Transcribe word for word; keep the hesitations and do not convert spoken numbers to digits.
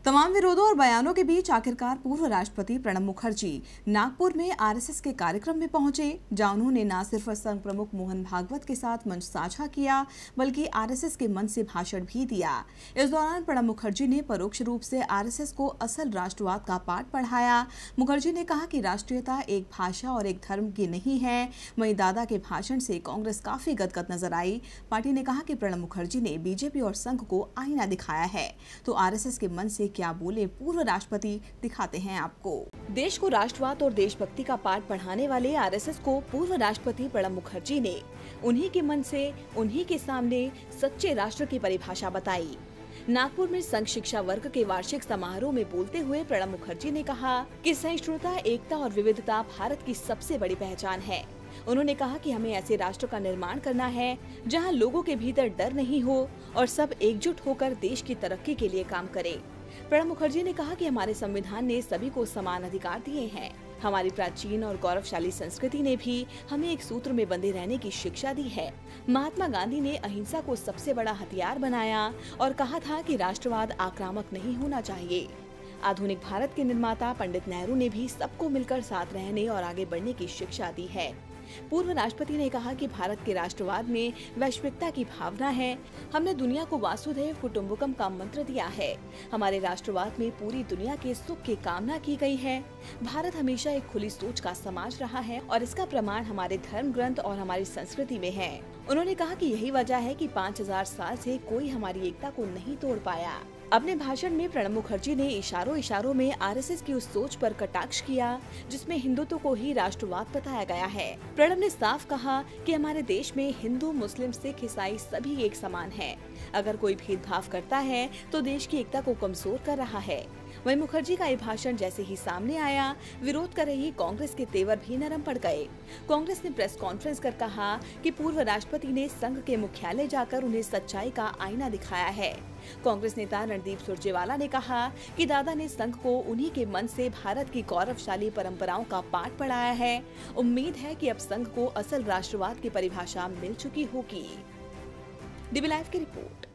तमाम विरोधों और बयानों के बीच आखिरकार पूर्व राष्ट्रपति प्रणब मुखर्जी नागपुर में आरएसएस के कार्यक्रम में पहुंचे, जहां उन्होंने न सिर्फ संघ प्रमुख मोहन भागवत के साथ मंच साझा किया बल्कि आरएसएस के मंच से भाषण भी दिया। इस दौरान प्रणब मुखर्जी ने परोक्ष रूप से आरएसएस को असल राष्ट्रवाद का पाठ पढ़ाया। मुखर्जी ने कहा कि राष्ट्रीयता एक भाषा और एक धर्म की नहीं है। वहीं दादा के भाषण से कांग्रेस काफी गदगद नजर आई। पार्टी ने कहा कि प्रणब मुखर्जी ने बीजेपी और संघ को आईना दिखाया है, तो आरएसएस के मन से क्या बोले पूर्व राष्ट्रपति, दिखाते हैं आपको। देश को राष्ट्रवाद और देशभक्ति का पाठ पढ़ाने वाले आरएसएस को पूर्व राष्ट्रपति प्रणब मुखर्जी ने उन्हीं के मन से उन्हीं के सामने सच्चे राष्ट्र की परिभाषा बताई। नागपुर में संघ शिक्षा वर्ग के वार्षिक समारोह में बोलते हुए प्रणब मुखर्जी ने कहा कि सहिष्णुता, एकता और विविधता भारत की सबसे बड़ी पहचान है। उन्होंने कहा कि हमें ऐसे राष्ट्र का निर्माण करना है जहां लोगों के भीतर डर नहीं हो और सब एकजुट होकर देश की तरक्की के लिए काम करें। प्रणब मुखर्जी ने कहा कि हमारे संविधान ने सभी को समान अधिकार दिए हैं। हमारी प्राचीन और गौरवशाली संस्कृति ने भी हमें एक सूत्र में बंधे रहने की शिक्षा दी है। महात्मा गांधी ने अहिंसा को सबसे बड़ा हथियार बनाया और कहा था कि राष्ट्रवाद आक्रामक नहीं होना चाहिए। आधुनिक भारत के निर्माता पंडित नेहरू ने भी सबको मिलकर साथ रहने और आगे बढ़ने की शिक्षा दी है। पूर्व राष्ट्रपति ने कहा कि भारत के राष्ट्रवाद में वैश्विकता की भावना है। हमने दुनिया को वासुदेव कुटुंबकम का मंत्र दिया है। हमारे राष्ट्रवाद में पूरी दुनिया के सुख की कामना की गई है। भारत हमेशा एक खुली सोच का समाज रहा है और इसका प्रमाण हमारे धर्म ग्रंथ और हमारी संस्कृति में है। उन्होंने कहा कि यही वजह है कि पाँच हजार साल से कोई हमारी एकता को नहीं तोड़ पाया। अपने भाषण में प्रणब मुखर्जी ने इशारों इशारों में आरएसएस की उस सोच पर कटाक्ष किया जिसमें हिंदुत्व को ही राष्ट्रवाद बताया गया है। प्रणब ने साफ कहा कि हमारे देश में हिंदू, मुस्लिम, सिख, ईसाई सभी एक समान हैं। अगर कोई भेदभाव करता है तो देश की एकता को कमजोर कर रहा है। वहीं मुखर्जी का ये भाषण जैसे ही सामने आया, विरोध कर रही कांग्रेस के तेवर भी नरम पड़ गए। कांग्रेस ने प्रेस कॉन्फ्रेंस कर कहा कि पूर्व राष्ट्रपति ने संघ के मुख्यालय जाकर उन्हें सच्चाई का आईना दिखाया है। कांग्रेस नेता रणदीप सुरजेवाला ने कहा कि दादा ने संघ को उन्हीं के मन से भारत की गौरवशाली परंपराओं का पाठ पढ़ाया है। उम्मीद है कि अब संघ को असल राष्ट्रवाद की परिभाषा मिल चुकी होगी। डीबी लाइव की रिपोर्ट।